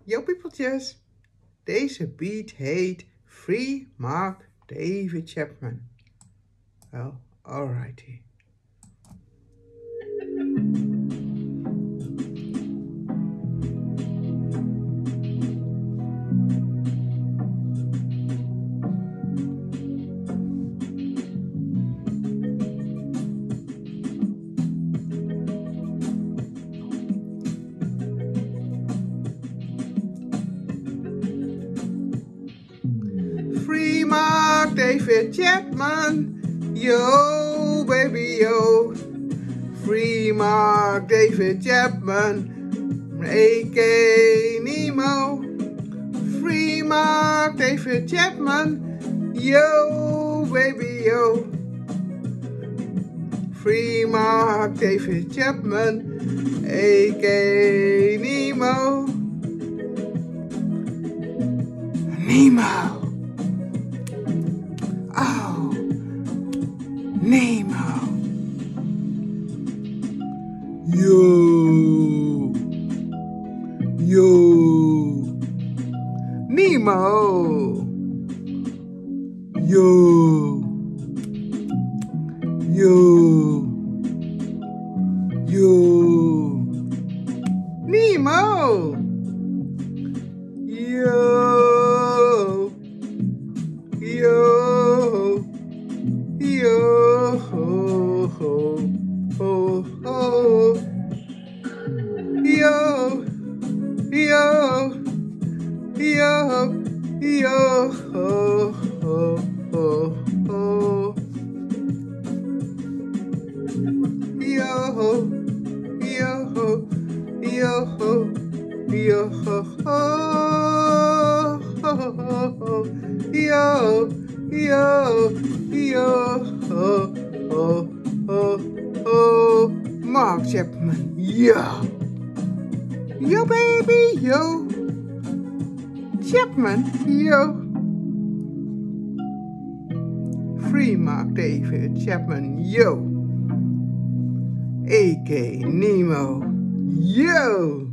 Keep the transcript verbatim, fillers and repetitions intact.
Yo piepeltjes, deze beat heet Free Mark David Chapman. Well, alrighty. Free Mark David Chapman, yo baby yo. Free Mark David Chapman, A K Nemo. Free Mark David Chapman, yo baby yo. Free Mark David Chapman, A K Nemo. Nemo. Oh, Nemo. Yo, yo, Nemo. Yo, yo, yo, Nemo. Yo, yo. Yo, ho, ho, ho, ho. Yo, yo, yo, yo, ho, ho, ho, ho. Yo, yo, yo, yo, ho, yo, yo. Yo, ho, ho, ho, ho. Mark Chapman, yo. Yo, baby, yo. Chapman, yo. Free Mark David Chapman, yo. A K Nemo, yo.